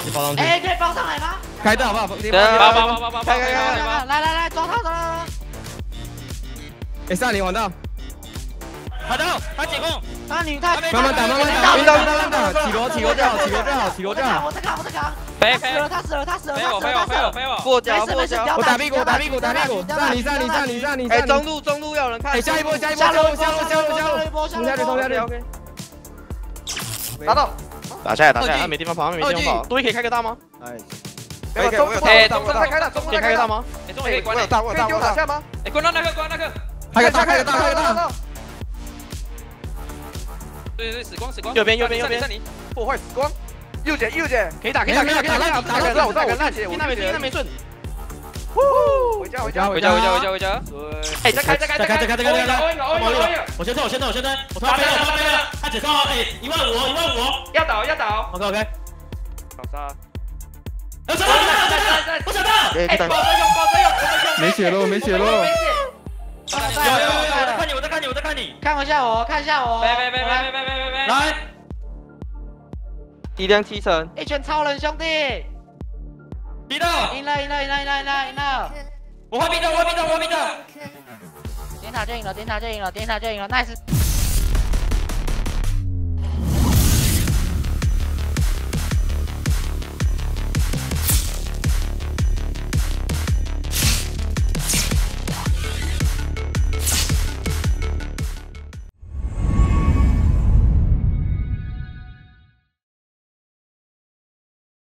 你包上去。 哎，可以包上来吗？ 开大好不好？ 包，开！ 来，抓他，抓！ 哎，上你玩到。 好的，他解控。 啊，你太慢慢打，慢慢打，晕到，起罗就好。 我在扛。 飞， 他死了。 飞我。 过胶。 我打屁股。上你。 哎，中路要人看。 哎，下路。冲下去。OK。 打到。 打下来，他没地方跑，多可以开个大吗？ 可以，哎，中路开大， 可以开个大吗？ 哎，中路可以关。 我打下吗？ 哎，关那个。 开个大。 对，死光。 右边， 破坏死光。右姐， 可以打，让我烂血，那没顺。 回家。 哎，再开， 我先推，我推飞了，他只靠15000， 要倒。 OK， 好杀。 我想到， 哎，保着用， 没血了。 我在看你， 看一下我。 别， 来， 力量7成， 一拳超人兄弟， 逼到， 赢了。 我会逼到， 点塔就赢了，nice。